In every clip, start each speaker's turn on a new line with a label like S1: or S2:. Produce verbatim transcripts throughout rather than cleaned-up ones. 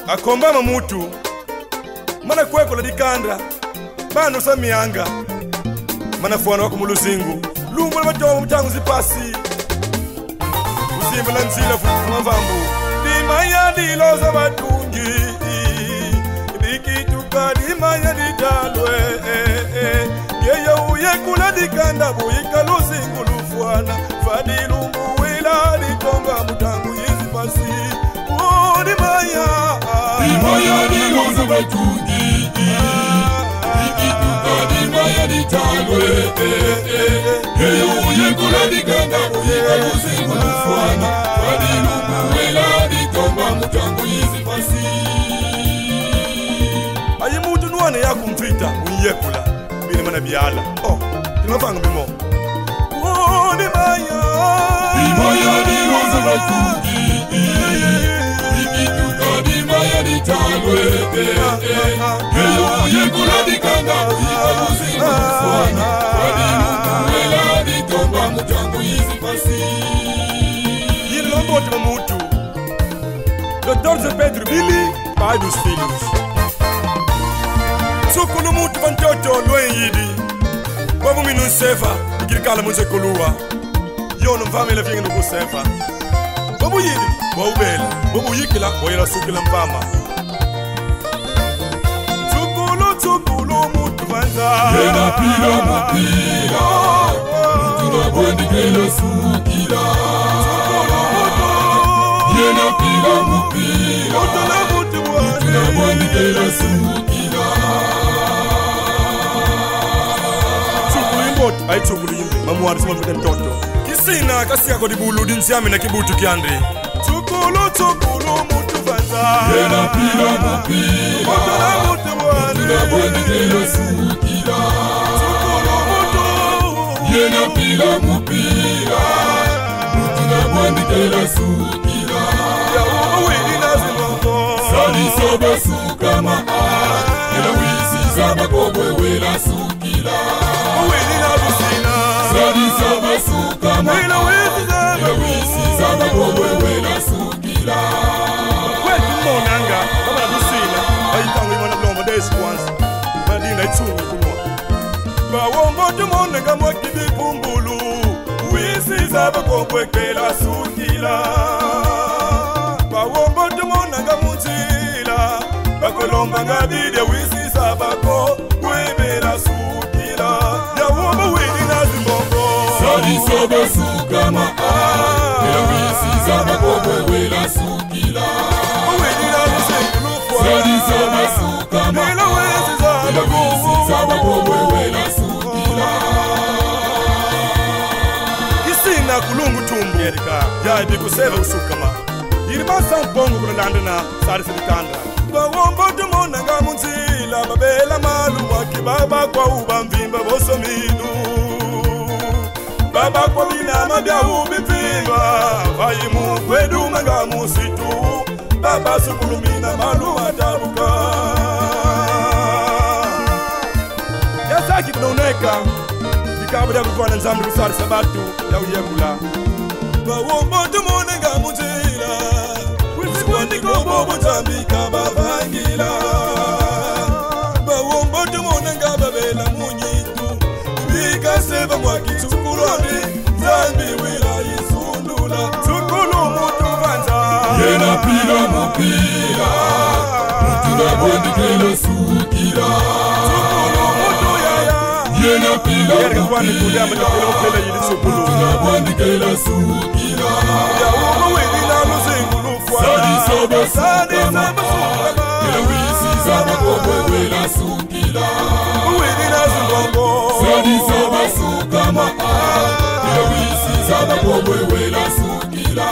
S1: akomba mamutu mana kweko la dikandra bano samianga mana fwana wako muluzingu lumbu la matomu mtangu zipasi usimba la nzila fuku mavambu dimaya diloza batungi dikituka dimaya didalwe yeya uye kula dikanda buika luzingu lufwana fadilumbu wila dikonga mtangu yizipasi oh dimaya
S2: dimaya diloza batungi dikituka dimaya didalwe yeya uye kula dikanda buika luzingu lufwana fadilumbu wila dikonga mtangu yizipasi
S1: ayi mutu nuwane yakumfita unyekula bini mana biala oh timafanga bimo oh dimaya
S2: dimaya diloza batungi dikituka dimaya didalwe yeya uye kula dikanda buika luzingu lufwana fadilumbu wila dikonga mtangu yizipasi
S1: yilombote mamutu doutor Pedro Billy pai dos filhos sukulu mutu vantoto loyidi babu minu sefa ikirikala munze kulua yono mfama ile finga nuku sefa babu yidi baubela babu yikila boyela sukila mfama sukulu sukulu mutu vanza
S2: yena pila mupila mutu na bwendi kela sukila yena pila mupila mutu na bwendi kela sukila
S1: ai tsukulu yimbe mamuwari sima mfika mtoto kisina kasika kodi bulu dinsiami na kibutu kiandri tsukulu tsukulu mutu vanza
S2: yena pila mupila mutu na bwendi kela sukila yena pila mupila mutu na bwendi kela sukila sali soba sukama ela wisi zaba kobwe wela sukila sali soba sukama ela wisi zaba kobwe wela sukila
S1: kwetu monanga kama na kusina ayitangu imana blombo desi kwanza madina itsungu kunwa bawombo tumonanga mwakidi pumbulu wisi zaba kobwe kela sukila bawombo tumonanga mutila bakolomba ngabide wisi sabako kwebela sukila yawombo wili nazimbongo
S2: sali soba sukama ela wisi zaba kobwe wela sukila
S1: wili nazimbongo
S2: sali soba sukama
S1: ela wisi
S2: ela wisi zaba kobwe wela sukila
S1: isina kulungu tumbu ya ibikuseva usukama yiribasa mpongo kulandana sari sidikanda bawombo tumonanga munzila babela malu wakibaba kwa uba mvimba bosominu baba kwa binama bya ubipimba vayimu kwedu manga musitu baba sukulumina malu matabuka yasaki kunaoneka ikabada kukwana nzambi kusari sabatu ya uyekula bawombo tumonanga munzila wisikwandikobo butambika bavangila bawombo tumonanga babela munyitu bikaseva mwakitsukuloni zambi wila yisundula tsukulu mutu vanza
S2: yena pila mupila mutu na bwendi kela sukila yena pila mupila mutu na bwendi kela sukila sali soba sukama ela wisi zaba kobwe wela sukila sali soba sukama ela wisi zaba kobwe wela sukila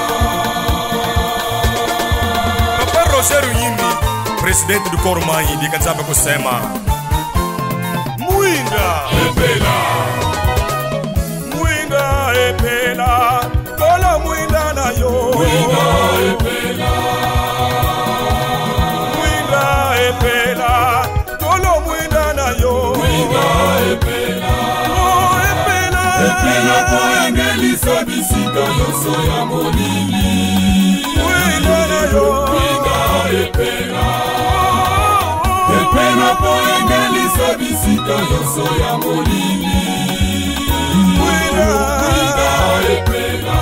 S1: Papa Roger Yimi presidente do Kormai ndikatamba kusema Mwinga
S2: epela
S1: Mwinga epela kola mwinga nayo
S2: mwinga epela
S1: Mwinga epela kola mwinga nayo
S2: mwinga epela
S1: oh epela
S2: epela poengelisa bisika yoso ya molili
S1: mwinga nayo
S2: mwinga epela epela po engelisa bisika nyonso ya molili mwina epela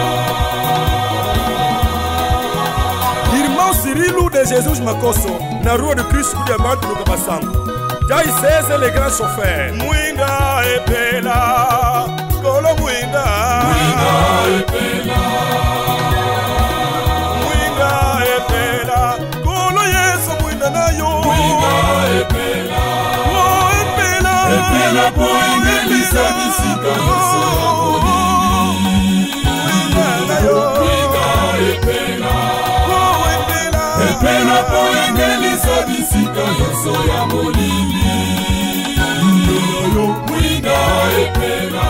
S1: Irmão Cirilo de Jesus Makoso na rua do Cristo de Amado no Cabaçango Jai César le grand chauffeur Mwinda epela Kolo mwinda
S2: Mwinda epela
S1: Mwinda epela Kolo Yesu mwinda nayo
S2: Mwinda epela
S1: Oh epela
S2: epela po engelisa bisika nyonso ya molili
S1: Mwinda nayo
S2: Mwinda epela
S1: Oh epela
S2: epela po engelisa bisika nyonso ya molili Mwinda epela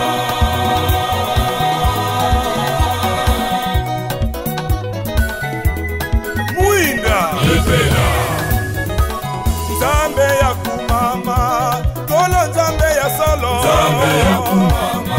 S1: Mwinda
S2: epela
S1: Nzambe ya kumama Kolo nzambe ya solo
S2: Nzambe ya kumama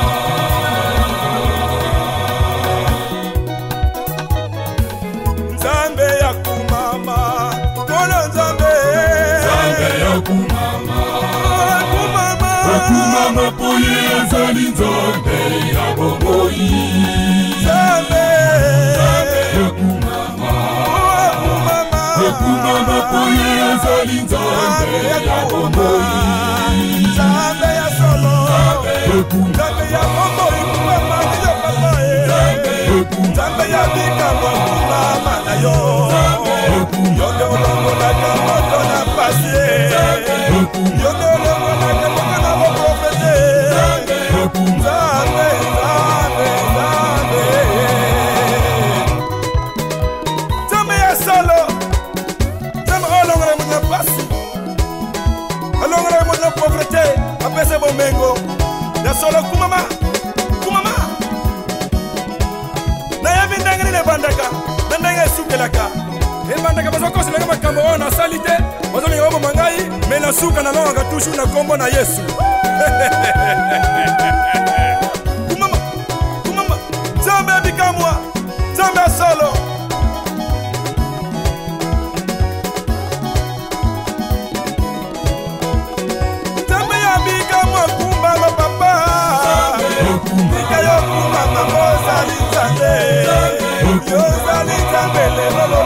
S1: Nzambe ya kumama Kolo nzambe
S2: Nzambe ya kumama
S1: Kumama
S2: kumama poye azali nzambe ya bomoi
S1: Nzambe
S2: ya kumama
S1: Kumama
S2: kumama poye azali nzambe ya bomoi
S1: Nzambe ya solo Nzambe ya bomoi kumama Niyo papa e Nzambe ya bikamo kumama na yo Yonde olongo na kamoto na pasi Yonde olongo na kamoto na boprofete Nzambe, Nzambe, Nzambe Nzambe ya solo Nzambe olongo na mwenye pasi Olongo na mwenye pauvreté Apese bomengo Ya solo kumama Kumama Na ya vindangani ne bandaka Nandanga sukelaka E bandaka bazo kosi langa makambo wana salite Bazo linga wabo mangai Mena suka na longa tushu na kombo na Yesu Kumama Kumama Nzambe bikamwa Nzambe solo Nzambe ya bikamwa kumba papa Nika yo kumama Mozali Nzambe Yozali Nzambe lelo